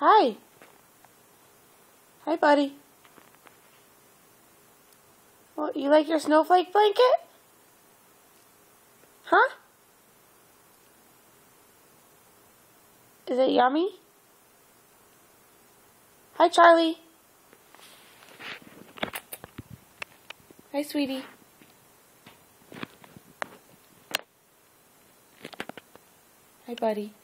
Hi. Hi, buddy. Well, you like your snowflake blanket? Huh? Is it yummy? Hi, Charlie. Hi, sweetie. Hi, buddy.